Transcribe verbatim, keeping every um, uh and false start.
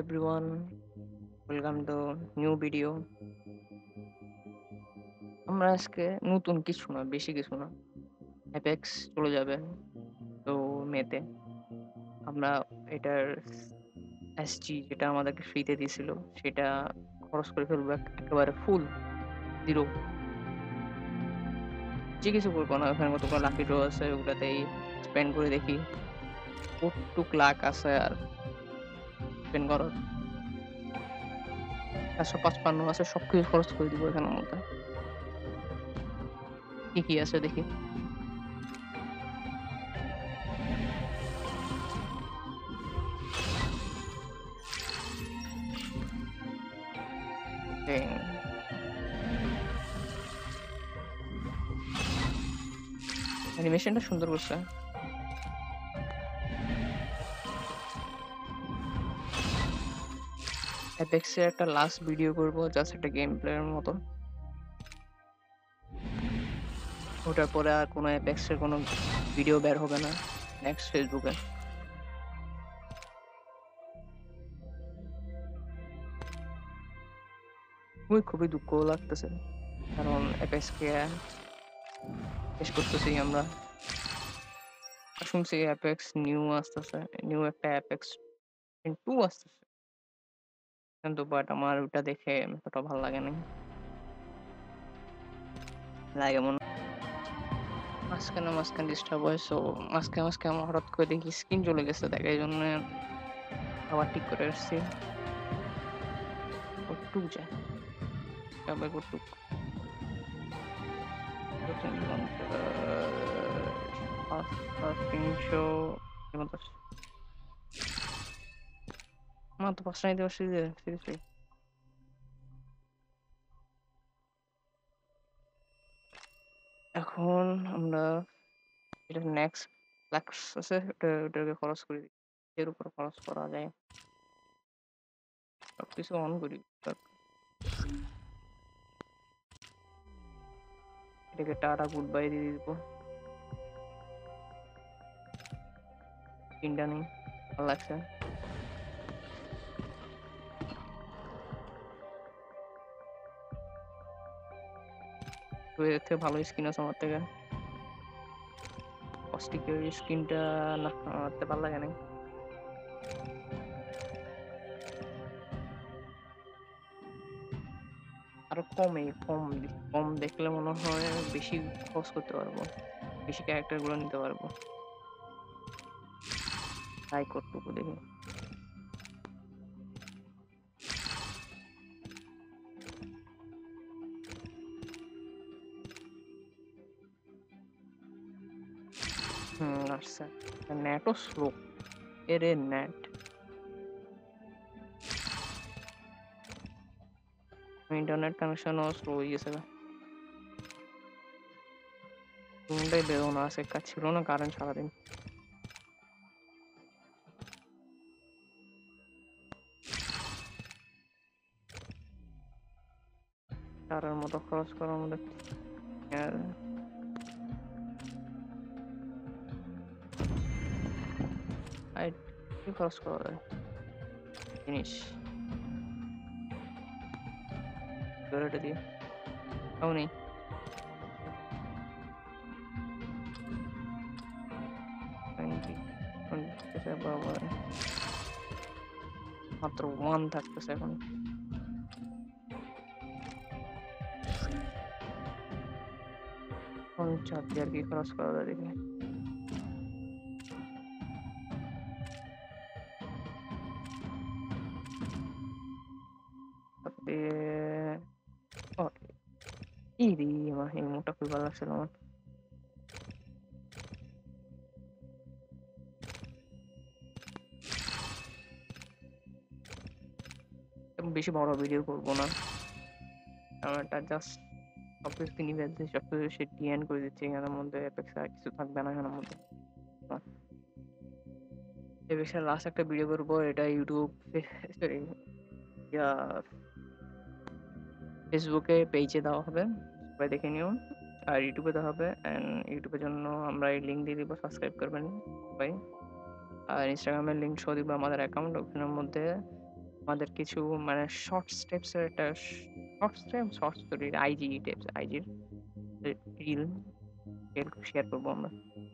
everyone, welcome to new video. আমরা আজকে নতুন কিছু না, বেশি কিছু না। অ্যাপেক্স চলে যাবে তো মেতে। আমরা এটার এসজি যেটা আমাদেরকে ফ্রিতে দিয়েছিল সেটা খরচ করে ফেলবো এক- একেবারে ফুল জিরো। যে কিছু করবো না, ওখানে কতগুলো লাকি ড্র আছে ওগুলাতেই স্পেন্ড করে দেখি কতটুক লাখ আছে আর স্পেন্ড করার। চারশো পাঁচপান্ন আছে, সবকিছু খরচ করে দিব এখানের মধ্যে। কি কি আছে দেখি। অ্যানিমেশনটা সুন্দর করছে। অ্যাপেক্সের একটা লাস্ট ভিডিও করবো, জাস্ট একটা গেম প্লের মতো। ওটার পরে আর কোনো অ্যাপেক্সের কোনো ভিডিও বের হবে না নেক্সট ফেসবুকে। খুবই খুবই দুঃখ লাগতেছে, কারণ অ্যাপেক্সকে শেষ করতেছি আমরা। শুনছি অ্যাপেক্স নিউ আসতেছে, নিউ একটা অ্যাপেক্স টু আসতেছে, কিন্তু বাট আমার ওটা দেখে এতটা ভালো লাগে নাই। লাগে মনে মাঝখানে মাঝখানে ডিস্টার্ব হয়, সো মাঝখানে মাঝখানে আমার হঠাৎ করে দেখি স্ক্রিন চলে গেছে, দেখ এই জন্য আবার ঠিক করে আসছি। কতটুক যায় তবে কতটুক তিনশো মাত্র পাঁচটা নিতে পারছি যে সিরিয়াসলি। এখন আমরা এটা নেক্সট ফ্লাক্স আছে, ওটা ওটাকে খরচ করে দিই, এর উপর খরচ করা যায়। সবকিছু অন করি, এটাকে টাটা গুড বাই দিয়ে দিব। তিনটা নেই, ভালো লাগছে। তো এর থেকে ভালো স্কিন আছে আমার থেকে। কস্টিকের স্কিনটা না, আমার তো ভালো লাগে না। আরো কমে কম দি- কম দেখলে মনে হয় বেশি খরচ করতে পারবো, বেশি ক্যারেক্টার গুলো নিতে পারবো। ট্রাই করতেবো দেখি। হুম, আসছে। নেটও স্লো, এরে নেট ইন্টারনেট কানেকশনও স্লো হয়ে গেছে। ঘুমটাই বেরো না, আজকে কাজ ছিল না, কারেন্ট সারাদিন। তারার মতো খরচ করার মধ্যে আর আর কি খরচ করা যায় জিনিস ধরে দিয়ে তাও নেই। টোয়েন্টি বরাবর মাত্র ওয়ান থাকতেছে এখন। পঞ্চাশ আর কি খরচ করা যায় দেখি। তারপরে ও এই রে, আমার এই মোটা খুবই ভালো লাগছিল আমার। এবং বেশি বড় ভিডিও করবো না, কারণ এটা জাস্ট সবকিছু তিনি বেঁধে সবকিছু সে ডিএন করে দিচ্ছে, এখানের মধ্যে অ্যাপেক্স আর কিছু থাকবে না এখানের মধ্যে। এর লাস্ট একটা ভিডিও করবো, এটা ইউটিউব সরি ইয়া ফেসবুকে পেজে দেওয়া হবে, সবাই দেখে নিও। আর ইউটিউবে দেওয়া হবে, অ্যান্ড ইউটিউবের জন্য আমরা এই লিঙ্ক দিয়ে দিব, সাবস্ক্রাইব করবেন সবাই। আর ইনস্টাগ্রামের লিঙ্ক সহ দিব আমাদের অ্যাকাউন্ট, ওখানের মধ্যে আমাদের কিছু মানে শর্ট স্টেপস এর একটা শর্ট স্টেপ শর্ট স্টোরির আইজি টাইপস আইজির রিল রিল শেয়ার করব আমরা।